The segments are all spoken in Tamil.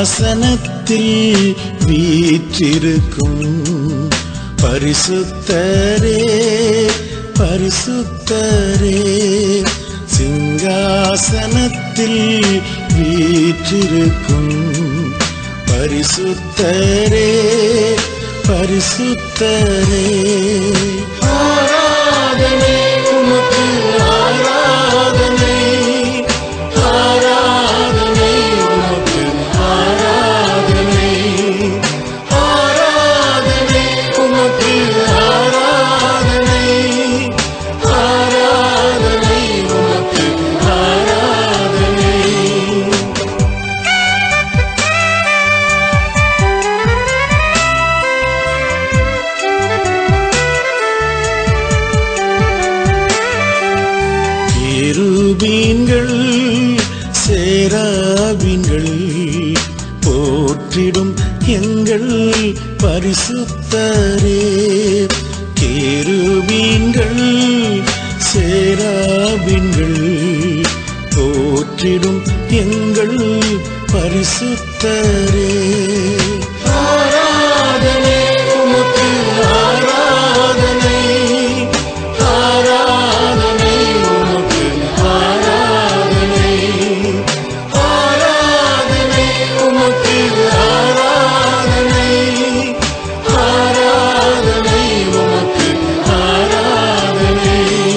சிங்காசனத்தில் வீற்றிருக்கும் பரிசுத்தரே பரிசுத்தரே சிங்காசனத்தில் வீற்றிருக்கும் பரிசுத்தரே பரிசுத்தரே ஆராதனை உமக்கு ஆராதனை ஆராதனை உமக்கு ஆராதனை ஆராதனை உமக்கு ஆராதனை ஆராதனை உமக்கு ஆராதனை கேருபீன்கள் சேராபீன்கள் போற்றிடும் எங்கள் பரிசுத்தரே கேருபீன்கள் சேராபீன்கள் போற்றிடும் எங்கள் பரிசுத்தரே ஆராதனை உமக்கு ஆராதனை ஆராதனை உமக்கு ஆராதனை ஆராதனை உமக்கு ஆராதனை ஆராதனை உமக்கு ஆராதனை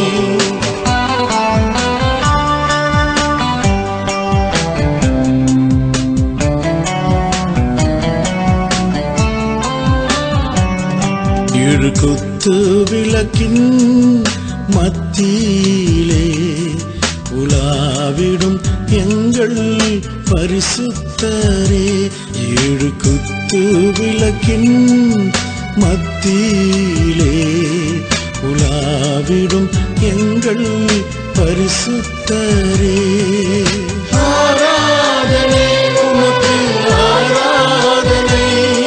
குத்து விளக்கின் மத்தியிலே உலாவிடும் எங்கள் பரிசுத்தரே ஏழு குத்து விளக்கின் மத்தியிலே உலாவிடும் எங்கள் பரிசுத்தரே ஆராதனை உமக்கு ஆராதனை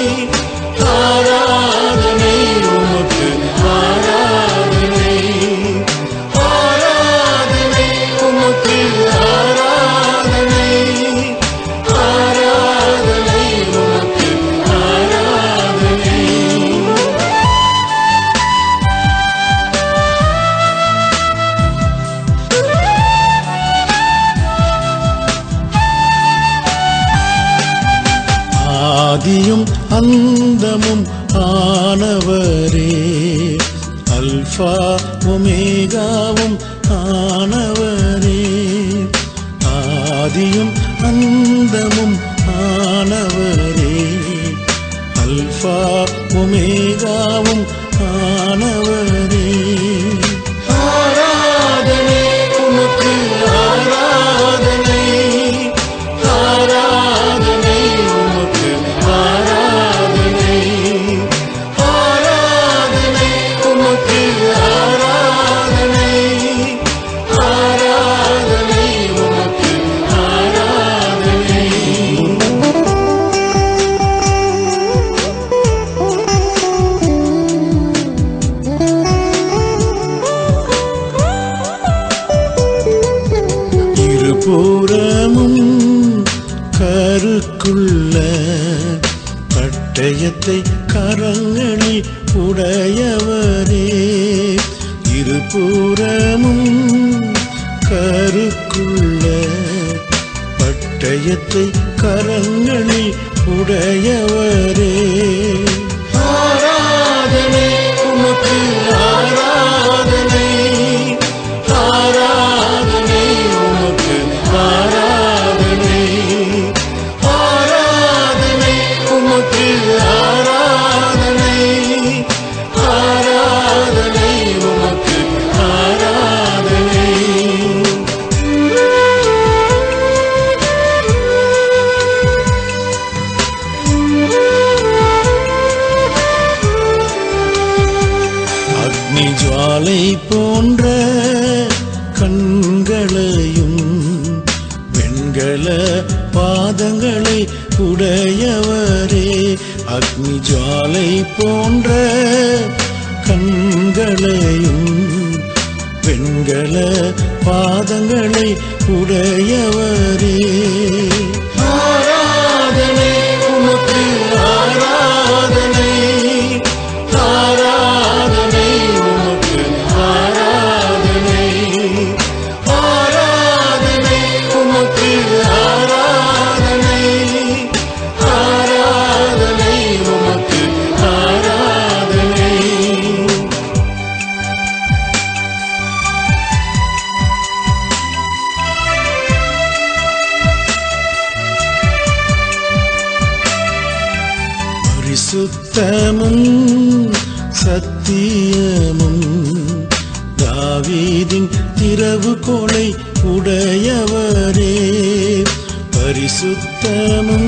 ஆராதனை உமக்கு ஆராதனை ஆராதனை உமக்கு ஆராதனை ஆராதனை உமக்கு ஆராதனை ஆதியும் அந்தமும் ஆனவரே அல்பா ஒமேகாவும் ஆனவரே ஆதியும் அந்தமும் ஆனவரே அல்பா ஒமேகாவும் ஆனவரே ஆராதனை உமக்கு ஆராதனை ஆராதனை உமக்கு ஆராதனை ஆராதனை உமக்கு ஆராதனை ஆராதனை உமக்கு ஆராதனை இருபுறமும் கருக்குள்ள பட்டயத்தை கரங்களில் உடையவரே இருபுறமும் கருக்குள்ள பட்டயத்தை கரங்களில் உடையவரே ஆராதனை உமக்கு ஆராதனை ஆராதனை உமக்கு ஆராதனை ஆராதனை உமக்கு ஆராதனை ஆராதனை உமக்கு ஆராதனை அக்னி ஜுவாலை போன்ற கண்களையும் வெண்கல பாதங்களை உடையவரே அக்னி ஜுவாலை போன்ற கண்களையும் வெண்கல பாதங்களை உடையவரே ஆராதனை பரிசுத்தமும் சத்தியமும் தாவீதின் திறவுகோலை உடையவரே. பரிசுத்தமும்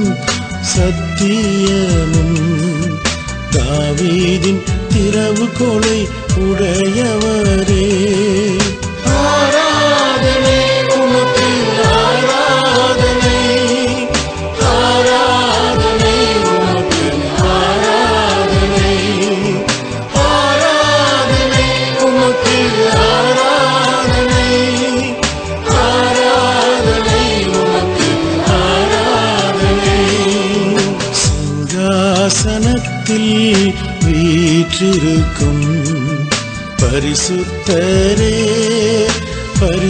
சத்தியமும் தாவீதின் திறவுகோலை உடையவரே. ஆராதனை உமக்கு ஆராதனை, ஆராதனை உமக்கு ஆராதனை, ஆராதனை உமக்கு ஆராதனை, ஆராதனை உமக்கு ஆராதனை. சிங்காசனத்தில் வீற்றிருக்கும் பரிசுத்தரே,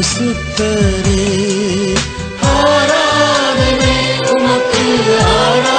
பரிசுத்தரே, ஆராதனை உமக்கு ஆராதனை.